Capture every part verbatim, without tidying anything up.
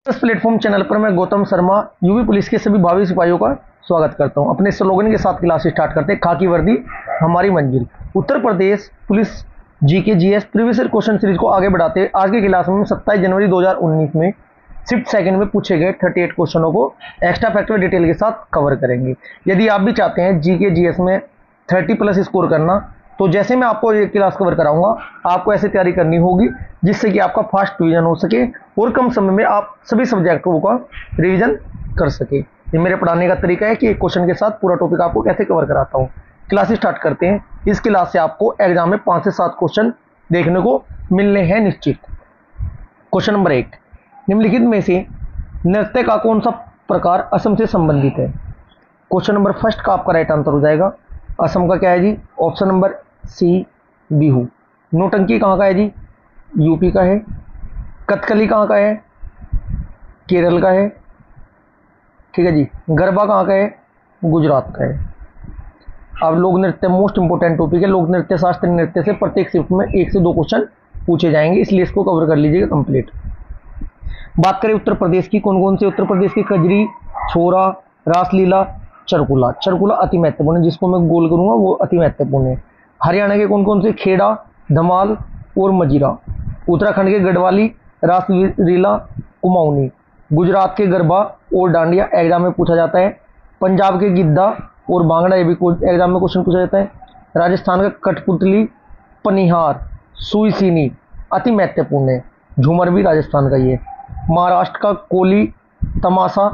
इस platform channel पर मैं गौतम शर्मा यूपी पुलिस के सभी भावी सिपाहियों का स्वागत करता हूं। अपने स्लोगन के साथ क्लास स्टार्ट करते हैं। खाकी वर्दी हमारी मंजिल। Uttar Pradesh police GK GS previous year question series को आगे बढ़ाते हैं आज की क्लास में सत्ताईस जनवरी दो हज़ार उन्नीस में शिफ्ट सेकंड में पूछे गए अड़तीस क्वेश्चनों को एक्स्ट्रा फैक्टर डिटेल के साथ कवर करेंगे। यदि आप भी चाहते हैं जीके जीएस में तीस प्लस स्कोर करना, तो जैसे मैं आपको ये क्लास कवर कराऊंगा आपको ऐसे तैयारी करनी होगी जिससे कि आपका फास्ट रिवीजन हो सके और कम समय में आप सभी सब्जेक्टों का रिवीजन कर सके। ये मेरे पढ़ाने का तरीका है कि एक क्वेश्चन के साथ पूरा टॉपिक आपको कैसे कवर कराता हूँ। क्लास स्टार्ट करते हैं। इस क्लास से आपको एग्जाम में पाँच से सात क्वेश्चन देखने को मिलने हैं निश्चित। क्वेश्चन नंबर एक, निम्नलिखित में से नृत्य का कौन सा प्रकार असम से संबंधित है? क्वेश्चन नंबर फर्स्ट का आपका राइट आंसर हो जाएगा असम का क्या है जी? Option number C Bihu. नौटंकी कहाँ का है जी? यूपी का है। कथकली कहाँ का है? केरल का है। ठीक है जी। गरबा कहाँ का है? गुजरात का है। अब लोक नृत्य मोस्ट इंपोर्टेंट टॉपिक है। लोक नृत्य शास्त्रीय नृत्य से प्रत्येक शिफ्ट में एक से दो क्वेश्चन पूछे जाएंगे, इसलिए इसको कवर कर लीजिएगा कंप्लीट। बात करें उत्तर प्रदेश की, कौन कौन से उत्तर प्रदेश की? कजरी, छोरा, रासलीला, चरकुला। चरकुला अति महत्वपूर्ण है, जिसको मैं गोल करूंगा वो अति महत्वपूर्ण है। हरियाणा के कौन कौन से? खेड़ा, धमाल और मजीरा। उत्तराखंड के गढ़वाली, रासलीला, कुमाऊनी। गुजरात के गरबा और डांडिया एग्जाम में पूछा जाता है। पंजाब के गिद्धा और भांगड़ा, ये भी एग्जाम में क्वेश्चन पूछा जाता है। राजस्थान का कठपुतली, पनिहार, सुईसीनी अति महत्वपूर्ण है। झूमर भी राजस्थान का ही है। महाराष्ट्र का कोली, तमाशा,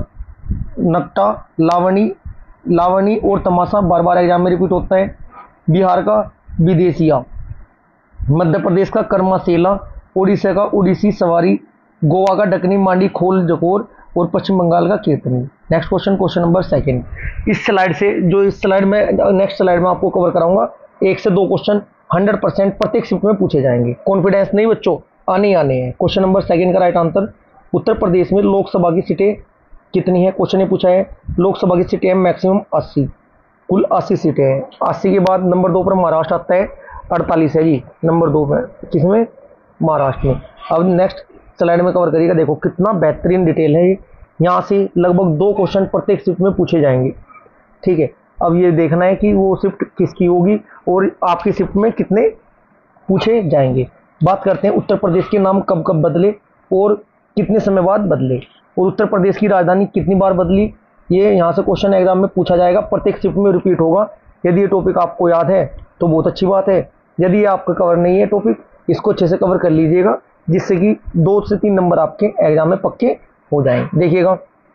नकटा, लावणी लावणी और तमाशा बार बार एग्जाम में रिपीट होता है। बिहार का विदेशिया। मध्य प्रदेश का कर्मासेला, उड़ीसा का उड़ीसी सवारी, गोवा का डकनी, मांडी, खोल, जकोर और पश्चिम बंगाल का कीर्तनी। Next question, question number second. इस स्लाइड से जो इस स्लाइड में नेक्स्ट स्लाइड में आपको कवर कराऊंगा एक से दो क्वेश्चन हंड्रेड परसेंट प्रत्येक शिफ्ट में पूछे जाएंगे। कॉन्फिडेंस नहीं बच्चों, आने ही आने हैं। क्वेश्चन नंबर सेकंड का राइट आंसर, उत्तर प्रदेश में लोकसभा की सीटें कितनी है? क्वेश्चन ये पूछा है। लोकसभा की सीटें मैक्सिमम अस्सी, कुल अस्सी सीटें हैं। अस्सी के बाद नंबर दो पर महाराष्ट्र आता है, अड़तालीस है जी नंबर दो पर। किसमें? महाराष्ट्र में। अब नेक्स्ट स्लाइड में कवर करिएगा। देखो कितना बेहतरीन डिटेल है। यहाँ से लगभग दो क्वेश्चन प्रत्येक शिफ्ट में पूछे जाएंगे। ठीक है, अब ये देखना है कि वो शिफ्ट किसकी होगी और आपकी शिफ्ट में कितने पूछे जाएंगे। बात करते हैं उत्तर प्रदेश के नाम कब कब बदले और कितने समय बाद बदले, और उत्तर प्रदेश की राजधानी कितनी बार बदली। ये यहाँ से क्वेश्चन एग्जाम में पूछा जाएगा, प्रत्येक शिफ्ट में रिपीट होगा। यदि ये टॉपिक आपको याद है तो बहुत अच्छी बात है। यदि ये आपका कवर नहीं है टॉपिक, इसको अच्छे से कवर कर लीजिएगा, जिससे कि दो से तीन नंबर आपके एग्जाम में पक्के हो जाएंगे। देखिएगा,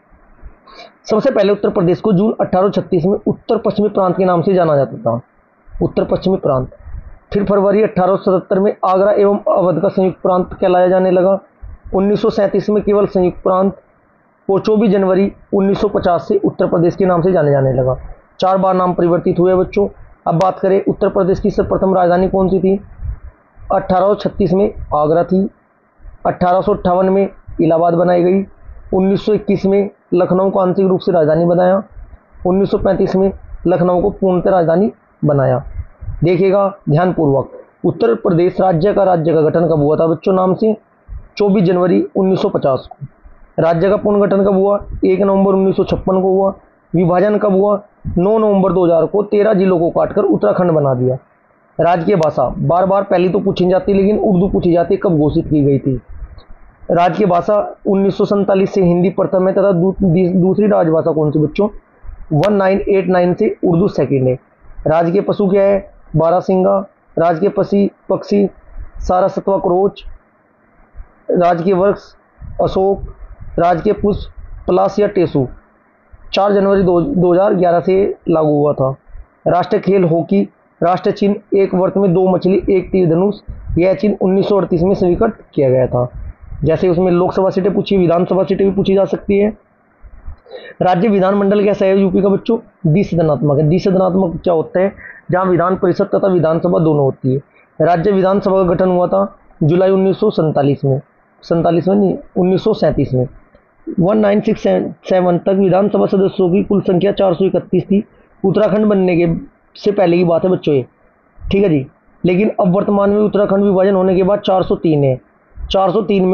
सबसे पहले उत्तर प्रदेश को जून अठारह सौ छत्तीस में उत्तर पश्चिमी प्रांत के नाम से जाना जाता था, उत्तर पश्चिमी प्रांत। फिर फरवरी अठारह सौ सतहत्तर में आगरा एवं अवध का संयुक्त प्रांत कहलाया जाने लगा। उन्नीस सौ सैंतीस में केवल संयुक्त प्रांत, और चौबीस जनवरी उन्नीस सौ पचास से उत्तर प्रदेश के नाम से जाने जाने लगा। चार बार नाम परिवर्तित हुए बच्चों। अब बात करें उत्तर प्रदेश की सर्वप्रथम राजधानी कौन सी थी? अठारह सौ छत्तीस में आगरा थी। अठारह सौ अट्ठावन में इलाहाबाद बनाई गई। उन्नीस सौ इक्कीस में लखनऊ को आंशिक रूप से राजधानी बनाया। उन्नीस सौ पैंतीस में लखनऊ को पूर्णतः राजधानी बनाया। देखिएगा ध्यानपूर्वक, उत्तर प्रदेश राज्य का राज्य का गठन कब हुआ था बच्चों? नाम से चौबीस जनवरी उन्नीस सौ पचास को। राज्य का पूर्ण गठन कब हुआ? एक नवंबर उन्नीस सौ छप्पन को हुआ। विभाजन कब हुआ? नौ नवंबर दो हज़ार को। तेरह जिलों को काटकर उत्तराखंड बना दिया। राजकीय भाषा बार बार पहली तो पूछी जाती, लेकिन उर्दू पूछी जाती, कब घोषित की गई थी? राजकीय भाषा उन्नीस सौ सैंतालीस से हिंदी प्रथम है, तथा दू, दूसरी राजभाषा कौन सी बच्चों? उन्नीस सौ नवासी से उर्दू सेकंड है। राजकीय पशु क्या है? बारहसिंगा। राजकीय पक्षी पक्षी सारस्वत क्रोच। राजकीय वृक्ष अशोक। राजकीय पुष्प पलाश या टेसु। चार जनवरी दो हज़ार ग्यारह से लागू हुआ था। राष्ट्रीय खेल हॉकी। राष्ट्रीय चिन्ह एक वर्त में दो मछली एक तीर धनुष। यह चिन्ह उन्नीस सौ अड़तीस में स्वीकृत किया गया था। जैसे उसमें लोकसभा सीटें पूछी, विधानसभा सीटें भी पूछी जा सकती है। राज्य विधानमंडल कैसा है यूपी का बच्चों? द्विसदनात्मक है। द्विसदनात्मक क्या होता है? जहाँ विधान परिषद तथा विधानसभा दोनों होती है। राज्य विधानसभा का गठन हुआ था जुलाई उन्नीस सौ सैंतालीस में, सैंतालीस में नहीं उन्नीस सौ सैंतीस में। उन्नीस सौ सड़सठ तक विधानसभा सदस्यों की कुल संख्या चार सौ इकतीस थी। उत्तराखंड बनने के से पहले की बात है बच्चों ये, ठीक है जी। लेकिन अब वर्तमान में उत्तराखंड विभाजन होने के बाद चार सौ तीन है। चार सौ तीन में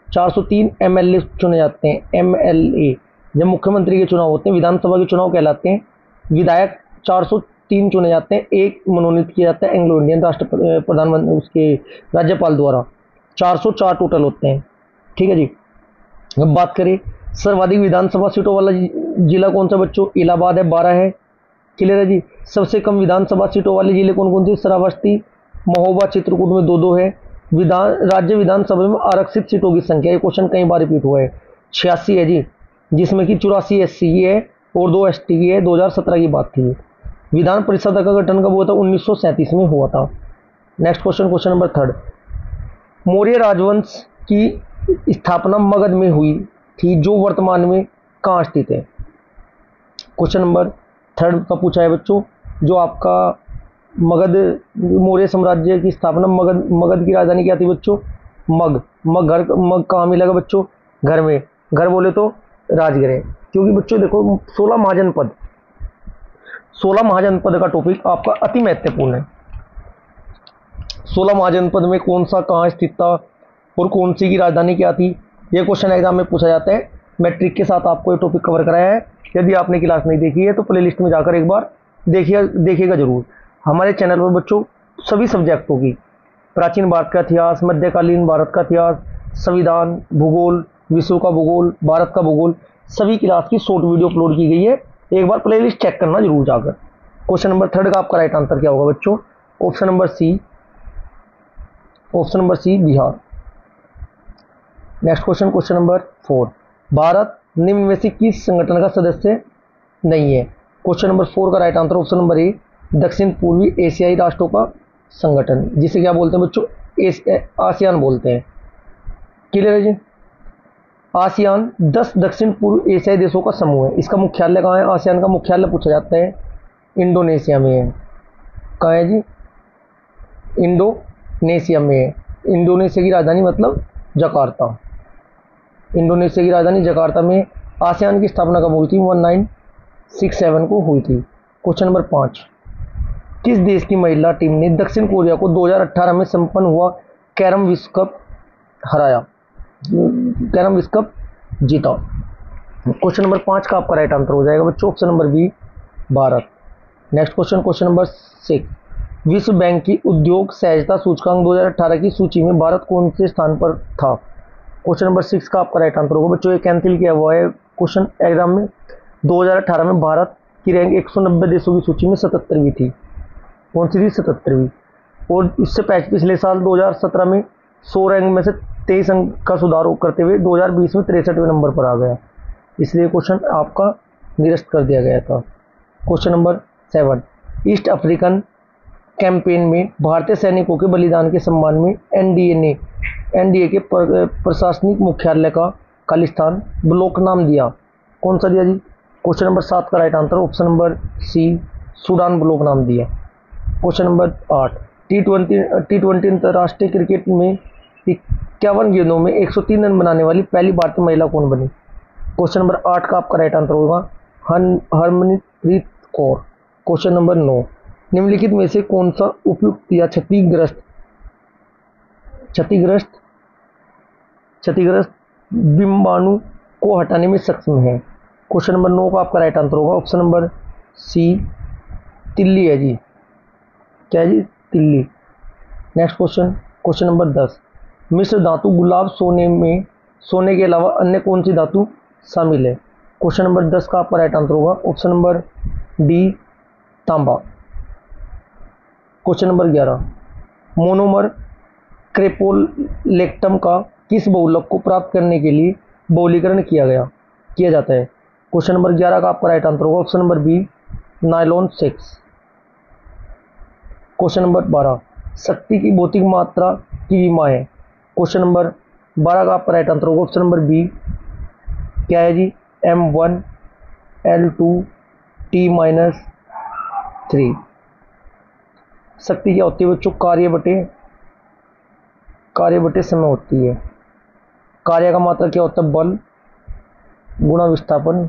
चार सौ तीन एम एल ए चुने जाते हैं, एम एल ए। जब मुख्यमंत्री के चुनाव होते हैं, विधानसभा के चुनाव कहलाते हैं। विधायक चार सौ तीन चुने जाते हैं, एक मनोनीत किया जाता है एंग्लो इंडियन राष्ट्र प्रधानमंत्री उसके राज्यपाल द्वारा। चार सौ चार टोटल होते हैं, ठीक है जी। अब बात करें सर्वाधिक विधानसभा सीटों वाला जिला कौन सा बच्चों? इलाहाबाद है, बारह है, क्लियर है जी। सबसे कम विधानसभा सीटों वाले जिले कौन कौन थे? श्रावस्ती, महोबा, चित्रकूट में दो दो है। विधान राज्य विधानसभा में आरक्षित सीटों की संख्या, ये क्वेश्चन कई बार रिपीट हुआ है, छियासी है जी, जिसमें कि चौरासी एस सी की है और दो एस टी की है। दो हजार सत्रह की बात थी। विधान परिषद का गठन कब हुआ था? उन्नीस सौ सैंतीस में हुआ था। Next question, question number third, Maurya राजवंश की स्थापना मगध में हुई थी, जो वर्तमान में कहाँ स्थित है? क्वेश्चन नंबर थर्ड का पूछा है बच्चों, जो आपका मगध, मौर्य साम्राज्य की स्थापना मगध, मगध की राजधानी क्या थी बच्चों? मग। मग घर, मग कहाँ मिलेगा बच्चों? घर में। घर बोले तो राजगृह, क्योंकि बच्चों देखो सोलह महाजनपद, सोलह महाजनपद का टॉपिक आपका अति महत्वपूर्ण है। सोलह महाजनपद में कौन सा कहाँ स्थित था और कौन सी की राजधानी क्या थी? ये क्वेश्चन एग्जाम में पूछा जाता है। मैट्रिक के साथ आपको ये टॉपिक कवर कराया है। यदि आपने क्लास नहीं देखी है तो प्लेलिस्ट में जाकर एक बार देखिए, देखिएगा जरूर। हमारे चैनल पर बच्चों सभी सब्जेक्टों की, प्राचीन भारत का इतिहास, मध्यकालीन भारत का इतिहास, संविधान, भूगोल, विश्व का भूगोल, भारत का भूगोल, सभी क्लास की शॉर्ट वीडियो अपलोड की गई है। एक बार प्लेलिस्ट चेक करना जरूर जाकर। क्वेश्चन नंबर थर्ड का आपका राइट आंसर क्या होगा बच्चों? Option number C, option number C Bihar. Next question, question number four, Bharat निम्न में से किस संगठन का सदस्य नहीं है? क्वेश्चन नंबर फोर का right answer option number A, दक्षिण पूर्वी एशियाई राष्ट्रों का संगठन, जिसे क्या बोलते हैं बच्चों? आसियान बोलते हैं, क्लियर है जी। आसियान दस दक्षिण पूर्व एशियाई देशों का समूह है। इसका मुख्यालय कहाँ है? आसियान का मुख्यालय पूछा जाता है इंडोनेशिया में है। कहाँ है जी? इंडोनेशिया में है। इंडोनेशिया की राजधानी मतलब जकार्ता। इंडोनेशिया की राजधानी जकार्ता में। आसियान की स्थापना कब हुई थी? उन्नीस सौ सड़सठ को हुई थी। क्वेश्चन नंबर पाँच, किस देश की महिला टीम ने दक्षिण कोरिया को दो हज़ार अठारह में संपन्न हुआ कैरम विश्व कप हराया, कैरम विश्व कप जीता? क्वेश्चन नंबर पाँच का आपका राइट आंसर हो जाएगा बच्चों option number B, Bharat. Next question, question number six, विश्व बैंक की उद्योग सहजता सूचकांक दो हज़ार अठारह की सूची में भारत कौन से स्थान पर था? क्वेश्चन नंबर सिक्स का आपका राइट आंसर होगा बच्चों, ये कैंसिल किया हुआ है क्वेश्चन एग्जाम में। दो हज़ार अठारह में भारत की रैंक एक सौ नब्बे देशों की सूची में सतहत्तरवीं थी। कौन सी थी? सतहत्तरवीं। और इससे पिछले साल दो हज़ार सत्रह में सौ रैंक में से तेईस अंक का सुधार करते हुए दो हज़ार बीस में तिरसठवें नंबर पर आ गया, इसलिए क्वेश्चन आपका निरस्त कर दिया गया था। Question number seven, East African campaign में भारतीय सैनिकों के बलिदान के सम्मान में एनडीए ने एनडीए के प्रशासनिक मुख्यालय का खालिस्तान ब्लॉक नाम दिया। कौन सा दिया जी? क्वेश्चन नंबर सात का right answer option number C, Sudan block नाम दिया। क्वेश्चन नंबर आठ, टी ट्वेंटी टी ट्वेंटी अंतर्राष्ट्रीय क्रिकेट में इक्यावन गेंदों में एक सौ तीन रन बनाने वाली पहली भारतीय महिला कौन बनी? क्वेश्चन नंबर आठ का आपका राइट आंसर होगा हरमनप्रीत कौर। क्वेश्चन नंबर नौ, निम्नलिखित में से कौन सा उपयुक्त या क्षतिग्रस्त क्षतिग्रस्त क्षतिग्रस्त बिंबाणु को हटाने में सक्षम है? क्वेश्चन नंबर नौ का आपका राइट आंसर होगा ऑप्शन नंबर सी, तिल्ली है जी। क्या है जी? तिल्ली। नेक्स्ट क्वेश्चन, क्वेश्चन नंबर दस, मिश्र धातु गुलाब सोने में सोने के अलावा अन्य कौन सी धातु शामिल है? क्वेश्चन नंबर दस का आपका राइट आंसर होगा ऑप्शन नंबर डी, तांबा। क्वेश्चन नंबर ग्यारह, मोनोमर क्रेपोलेक्टम का किस बहुलक को प्राप्त करने के लिए बहुलीकरण किया गया किया जाता है? क्वेश्चन नंबर ग्यारह का आपका राइट आंसर होगा option number B, nylon six. Question number बारह, शक्ति की भौतिक मात्रा की विमा है? क्वेश्चन नंबर बारह का आपका राइट आंसर होगा ऑप्शन नंबर बी, क्या है जी? M one L two T minus three. शक्ति क्या होती है बच्चों? कार्य बटे कार्य बटे समय होती है। कार्य का मात्रा क्या होता है? बल गुणा विस्थापन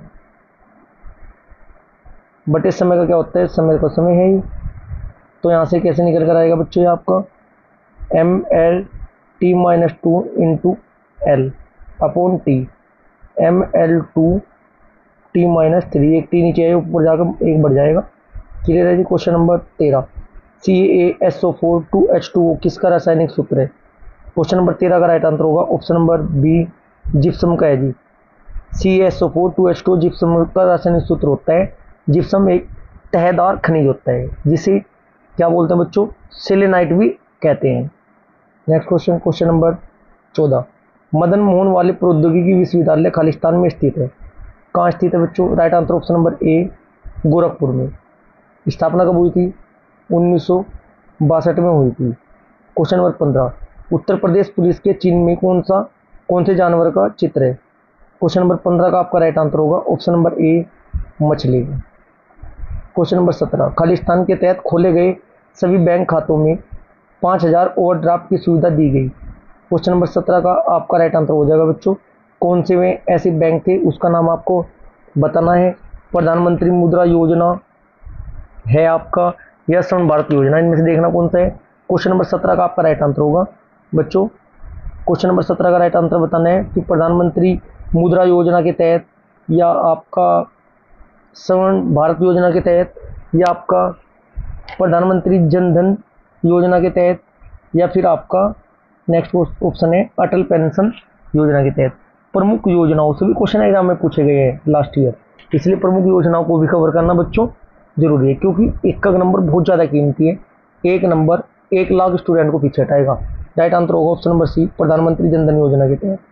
बटे समय का क्या होता है? समय का समय है ही। तो यहाँ से कैसे निकल कर आएगा बच्चों? ये आपका M L T minus two into L, upon T, M L two T minus three, एक टी नीचे आए ऊपर जाकर एक बढ़ जाएगा। क्लियर है जी। क्वेश्चन नंबर तेरह, C A S O four two H two O किसका रासायनिक सूत्र है? क्वेश्चन नंबर तेरह का राइट आंसर होगा ऑप्शन नंबर बी, जिप्सम का है जी। C S O four two H two gypsum का रासायनिक सूत्र होता है। जिप्सम एक तहदार खनिज होता है जिसे क्या बोलते हैं बच्चों? सेलेनाइट भी कहते हैं। नेक्स्ट क्वेश्चन, क्वेश्चन नंबर चौदह, मदन मोहन वाले प्रौद्योगिकी विश्वविद्यालय खालिस्तान में स्थित है। कहाँ स्थित है बच्चों? Right answer option number A, Gorakhpur में। स्थापना कब हुई थी? उन्नीस सौ बासठ में हुई थी। क्वेश्चन नंबर पंद्रह, उत्तर प्रदेश पुलिस के चिन्ह में कौन सा कौन से जानवर का चित्र है? क्वेश्चन नंबर पंद्रह का आपका राइट आंसर होगा ऑप्शन नंबर ए, मछली। क्वेश्चन नंबर सत्रह, खालिस्तान के तहत खोले गए सभी बैंक खातों में पाँच हज़ार ओवरड्राफ्ट की सुविधा दी गई। क्वेश्चन नंबर सत्रह का आपका राइट आंसर हो जाएगा बच्चों, कौन से में ऐसे बैंक थे उसका नाम आपको बताना है। प्रधानमंत्री मुद्रा योजना है आपका, या स्वर्ण भारत योजना, इनमें से देखना कौन सा है। क्वेश्चन नंबर सत्रह का आपका राइट आंसर होगा बच्चों, क्वेश्चन नंबर सत्रह का राइट आंसर बताना है कि प्रधानमंत्री मुद्रा योजना के तहत, या आपका स्वर्ण भारत योजना के तहत, या आपका प्रधानमंत्री जन धन योजना के तहत, या फिर आपका नेक्स्ट ऑप्शन है अटल पेंशन योजना के तहत। प्रमुख योजनाओं से भी क्वेश्चन एग्जाम में पूछे गए हैं लास्ट ईयर, इसलिए प्रमुख योजनाओं को भी कवर करना बच्चों जरूरी है, क्योंकि एक का नंबर बहुत ज़्यादा कीमती है। एक नंबर एक लाख स्टूडेंट को पीछे हटाएगा। राइट आंसर होगा ऑप्शन नंबर सी, प्रधानमंत्री जन धन योजना के तहत।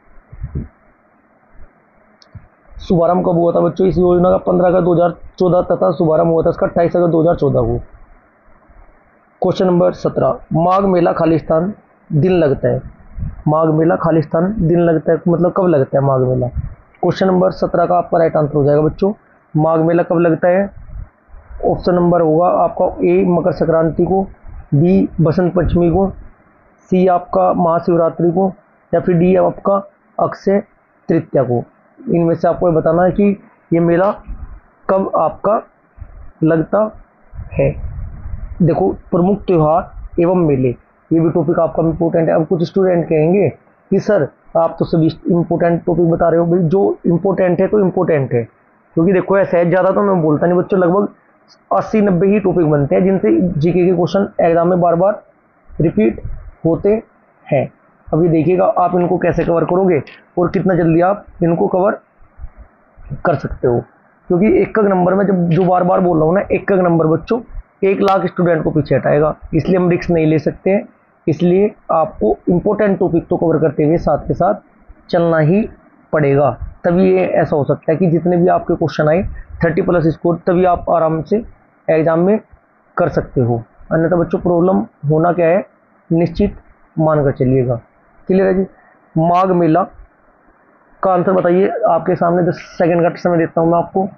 शुभारंभ कब हुआ था बच्चों इस योजना का? पंद्रह अगस्त दो हज़ार चौदह तथा शुभारंभ हुआ था इसका अट्ठाईस अगस्त दो हज़ार चौदह को। क्वेश्चन नंबर सत्रह, माघ मेला खालिस्तान दिन लगता है। माघ मेला खालिस्तान दिन लगता है मतलब कब लगता है माघ मेला? क्वेश्चन नंबर सत्रह का आपका राइट आंसर हो जाएगा बच्चों, माघ मेला कब लगता है? ऑप्शन नंबर होगा आपका ए, मकर संक्रांति को, बी, बसंत पंचमी को, सी आपका महाशिवरात्रि को, या फिर डी आपका अक्षय तृतीया को। इनमें से आपको बताना है कि ये मेला कब आपका लगता है। देखो, प्रमुख त्योहार एवं मेले, ये भी टॉपिक आपका इम्पोर्टेंट है। अब कुछ स्टूडेंट कहेंगे कि सर आप तो सभी इम्पोर्टेंट टॉपिक बता रहे हो। भाई जो इम्पोर्टेंट है तो इम्पोर्टेंट है, क्योंकि देखो ऐसा है, ज़्यादा तो मैं बोलता नहीं बच्चों, लगभग अस्सी नब्बे ही टॉपिक बनते हैं जिनसे जीके के क्वेश्चन एग्जाम में बार बार रिपीट होते हैं। अभी देखिएगा आप इनको कैसे कवर करोगे और कितना जल्दी आप इनको कवर कर सकते हो, क्योंकि एक एक नंबर में जब जो बार बार बोल रहा हूँ ना, एक एक नंबर बच्चों एक लाख स्टूडेंट को पीछे हटाएगा, इसलिए हम रिस्क नहीं ले सकते हैं। इसलिए आपको इम्पोर्टेंट टॉपिक तो कवर करते हुए साथ के साथ चलना ही पड़ेगा, तभी ये ऐसा हो सकता है कि जितने भी आपके क्वेश्चन आए थर्टी प्लस स्कोर, तभी आप आराम से एग्जाम में कर सकते हो। अन्यथा बच्चों प्रॉब्लम होना क्या है निश्चित मानकर चलिएगा। क्लियर है जी। माघ मेला का आंसर बताइए, आपके सामने दस सेकंड का समय देता हूं मैं आपको।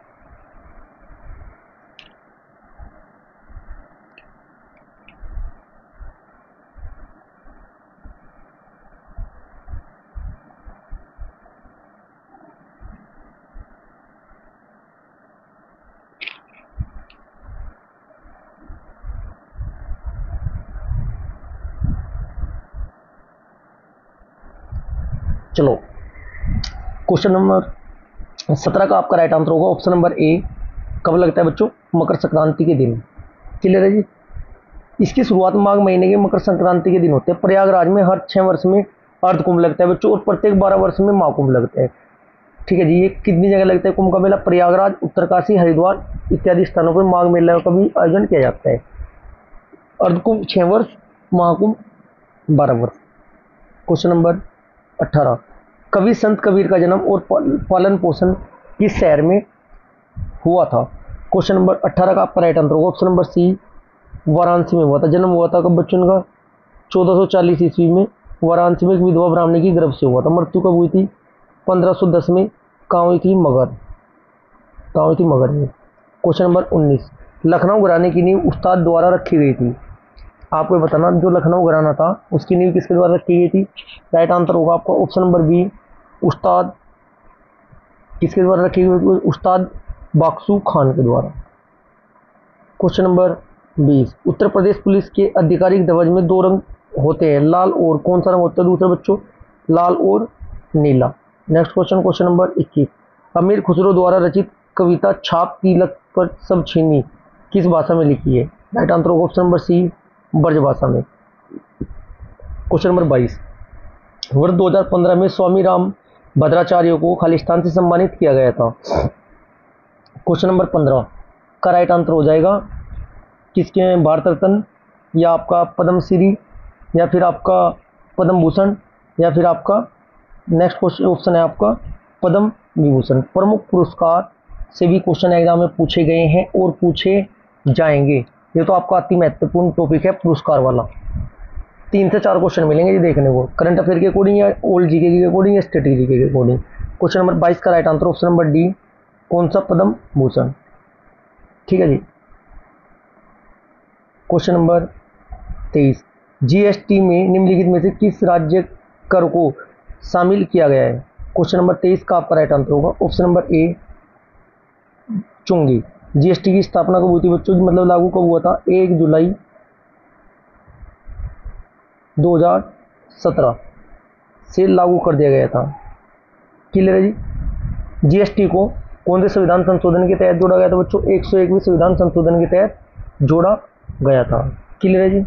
चलो, क्वेश्चन नंबर सत्रह का आपका राइट आंसर होगा ऑप्शन नंबर ए, कब लगता है बच्चों? मकर संक्रांति के दिन। क्लियर है जी। इसकी शुरुआत माघ महीने के मकर संक्रांति के दिन होते हैं। प्रयागराज में हर छह वर्ष में अर्ध कुंभ लगता है बच्चों, और प्रत्येक बारह वर्ष में महाकुंभ लगता है। ठीक है जी। ये कितनी जगह लगता है कुंभ का मेला? प्रयागराज, उत्तरकाशी, हरिद्वार इत्यादि स्थानों पर माघ मेला का भी आयोजन किया जाता है। अर्ध कुंभ छह वर्ष, महाकुंभ बारह वर्ष। क्वेश्चन नंबर अठारह, कवि संत कबीर का जन्म और पालन पोषण किस शहर में हुआ था? क्वेश्चन नंबर अठारह का आपका राइट आंसर होगा ऑप्शन नंबर सी, वाराणसी में हुआ था। जन्म हुआ था कब बच्चों का? चौदह सौ चालीस ईस्वी में वाराणसी में एक विधवा ब्राह्मणी की गर्भ से हुआ था। मृत्यु कब हुई थी? पंद्रह सौ दस में। कहाँ हुई थी? मगध। कहाँ हुई थी? मगध में। क्वेश्चन नंबर उन्नीस, लखनऊ घराने की नींव उस्ताद द्वारा रखी गई थी। आपको बताना, जो लखनऊ घराना था उसकी नींव किसके द्वारा रखी गई थी? राइट आंसर होगा आपका ऑप्शन नंबर बी, उस्ताद किसके द्वारा रखी गई? उस्ताद बख्शू खान के द्वारा। क्वेश्चन नंबर बीस, उत्तर प्रदेश पुलिस के आधिकारिक ध्वज में दो रंग होते हैं, लाल और कौन सा रंग होता है दूसरा बच्चों? लाल और नीला। नेक्स्ट क्वेश्चन, क्वेश्चन नंबर इक्कीस, अमीर खुसरो द्वारा रचित कविता छाप तिलक पर सब छीनी किस भाषा में लिखी है? राइट आंसर होगा option number C, Braj Bhasha में। क्वेश्चन नंबर बाईस, वर्ष दो हज़ार पंद्रह में स्वामी राम भद्राचार्य को खालिस्तान से सम्मानित किया गया था। क्वेश्चन नंबर पंद्रह का राइट आंसर हो जाएगा किसके, भारत रत्न या आपका पद्मश्री या फिर आपका पद्म भूषण या फिर आपका नेक्स्ट क्वेश्चन ऑप्शन है आपका पद्म विभूषण। प्रमुख पुरस्कार से भी क्वेश्चन एग्जाम में पूछे गए हैं और पूछे जाएंगे। ये तो आपका अति महत्वपूर्ण टॉपिक है पुरस्कार वाला। तीन से चार क्वेश्चन मिलेंगे ये देखने को, करंट अफेयर के अकॉर्डिंग या ओल्ड जीके के अकॉर्डिंग या स्टैटिक जीके के अकॉर्डिंग। क्वेश्चन नंबर बाईस का right answer option number D, कौन सा, पद्म भूषण। ठीक है जी। क्वेश्चन नंबर तेईस, जीएसटी में निम्नलिखित में से किस राज्य कर को शामिल किया गया है? क्वेश्चन नंबर तेईस का आपका राइट आंसर होगा ऑप्शन नंबर ए, चुंगी। जीएसटी की स्थापना कब हुई थी बच्चों, मतलब लागू कब हुआ था? एक जुलाई दो हज़ार सत्रह से लागू कर दिया गया था। क्लियर है जी। जीएसटी को कौन से संविधान संशोधन के तहत जोड़ा गया था बच्चों? एक सौ एकवीं संविधान संशोधन के तहत जोड़ा गया था। क्लियर है जी।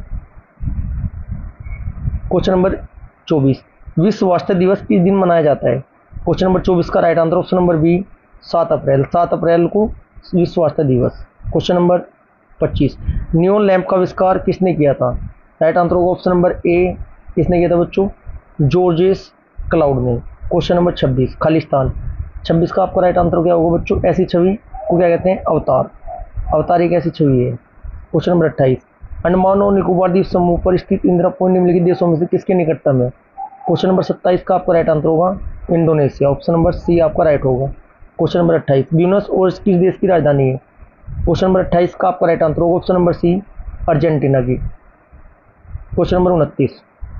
क्वेश्चन नंबर चौबीस, विश्व स्वास्थ्य दिवस किस दिन मनाया जाता है? क्वेश्चन नंबर चौबीस का right answer option number B, सात अप्रैल। सात अप्रैल को विश्व स्वास्थ्य दिवस। क्वेश्चन नंबर पच्चीस, नियोन लैंप का आविष्कार किसने किया था? राइट आंसर होगा ऑप्शन नंबर ए, किसने किया था बच्चों? जॉर्जेस क्लाउड ने। क्वेश्चन नंबर छब्बीस, खालिस्तान। छब्बीस का आपका राइट आंसर क्या होगा बच्चों? ऐसी छवि को क्या कहते हैं? अवतार। अवतार एक ऐसी छवि है। क्वेश्चन नंबर अट्ठाईस, अंडमान और निकोबार द्वीप समूह पर स्थित इंदिरा पॉइंट निम्नलिखित देशों में से किसके निकटतम है? क्वेश्चन नंबर सत्ताईस का आपका राइट आंसर होगा इंडोनेशिया। ऑप्शन नंबर सी आपका राइट होगा। क्वेश्चन नंबर अट्ठाईस, ब्यूनस एयर्स किस देश की राजधानी है? क्वेश्चन नंबर अट्ठाईस का आपका राइट आंसर होगा ऑप्शन नंबर सी, अर्जेंटीना की। क्वेश्चन नंबर उनतीस,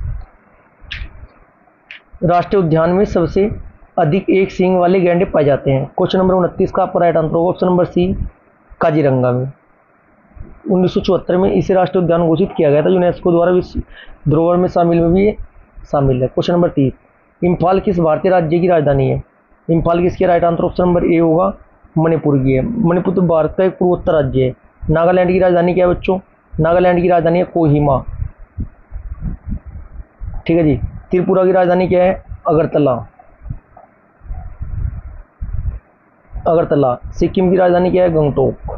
राष्ट्रीय उद्यान में सबसे अधिक एक सींग वाले गैंडे पाए जाते हैं। क्वेश्चन नंबर उनतीस का आपका राइट आंसर होगा ऑप्शन नंबर सी, काजीरंगा में। उन्नीस सौ चौहत्तर में इसे राष्ट्रीय उद्यान घोषित किया गया था। यूनेस्को द्वारा विश्व धरोहर में शामिल में भी ये शामिल है। क्वेश्चन नंबर तीस, इम्फाल किस भारतीय राज्य की राजधानी है? इम्फाल किसकी? Right answer option number A होगा, मणिपुर की है। मणिपुर तो भारत का एक पूर्वोत्तर राज्य है। नागालैंड की राजधानी क्या है बच्चों? नागालैंड की राजधानी है कोहिमा। ठीक है जी। त्रिपुरा की राजधानी क्या है? अगरतला। अगरतला। सिक्किम की राजधानी क्या है? गंगटोक।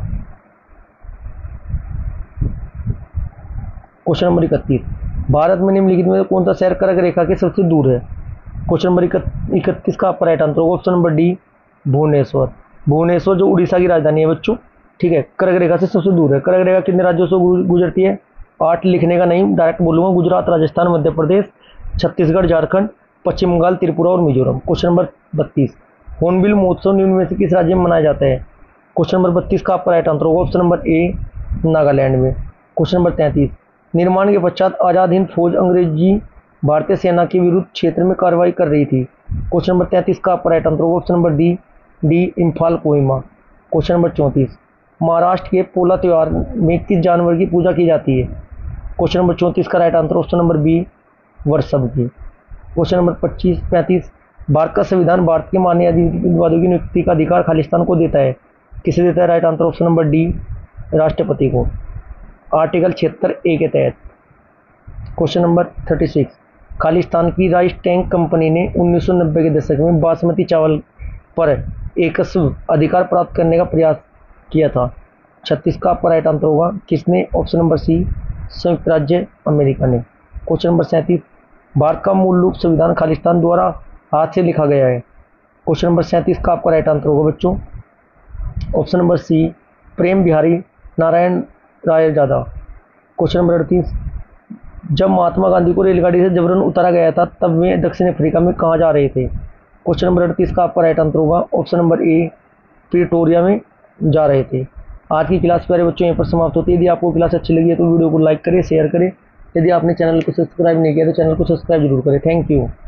क्वेश्चन नंबर इकतीस, भारत में निम्नलिखित में कौन सा शहर कर्क रेखा के सबसे दूर है? क्वेश्चन नंबर इकतीस का आपका राइट आंसर होगा option number D, Bhubaneswar. Bhubaneswar जो उड़ीसा की राजधानी है बच्चों। ठीक है, कर्क रेखा से सबसे दूर है। कर्क रेखा कितने राज्यों से गुजरती है? आठ। लिखने का नहीं, डायरेक्ट बोलूंगा, गुजरात, राजस्थान, मध्य प्रदेश, छत्तीसगढ़, झारखंड, पश्चिम बंगाल, त्रिपुरा और मिजोरम। क्वेश्चन नंबर बत्तीस, हॉर्नबिल महोत्सव निम्न में से किस राज्य में मनाया जाता है? क्वेश्चन नंबर बत्तीस का आपका राइट आंसर होगा ऑप्शन नंबर ए, नागालैंड में। क्वेश्चन नंबर तैंतीस, निर्माण के पश्चात आजाद हिंद फौज अंग्रेजी भारतीय सेना के विरुद्ध क्षेत्र में कार्रवाई कर रही थी। क्वेश्चन नंबर तैंतीस का आपका राइट आंसर होगा option number D, D Imphal Kohima. Question number चौंतीस, महाराष्ट्र के पोला त्योहार में किस जानवर की पूजा की जाती है? क्वेश्चन नंबर चौंतीस का right answer option number B, वृषभ की। क्वेश्चन नंबर पच्चीस पैंतीस, भारत का संविधान भारत के माननीय अधिवादियों की नियुक्ति का अधिकार खालिस्तान को देता है। किसे देता है? Right answer option number D, राष्ट्रपति को, आर्टिकल छिहत्तर ए के तहत। क्वेश्चन नंबर छत्तीस, खालिस्तान की राइस टैंक कंपनी ने उन्नीस सौ नब्बे के दशक में बासमती चावल पर एकस्व अधिकार प्राप्त करने का प्रयास किया था। छत्तीस का आपका राइट आंसर होगा किसने? ऑप्शन नंबर सी, संयुक्त राज्य अमेरिका ने। क्वेश्चन नंबर सैंतीस, भारत का मूल रूप संविधान खालिस्तान द्वारा हाथ से लिखा गया है। क्वेश्चन नंबर सैंतीस का आपका राइट आंसर होगा बच्चों option number C, Prem Bihari Narayan Rai Yadav. Question number अड़तीस, जब महात्मा गांधी को रेलगाड़ी से जबरन उतारा गया था तब वे दक्षिण अफ्रीका में कहाँ जा रहे थे? क्वेश्चन नंबर अड़तीस का आपका राइट आंसर होगा ऑप्शन नंबर ए, प्रिटोरिया में जा रहे थे। आज की क्लास प्यारे बच्चों यहीं पर समाप्त होती है। यदि आपको क्लास अच्छी लगी है तो वीडियो को लाइक करें, शेयर करें। यदि आपने चैनल को सब्सक्राइब नहीं किया तो चैनल को सब्सक्राइब जरूर करें। Thank you.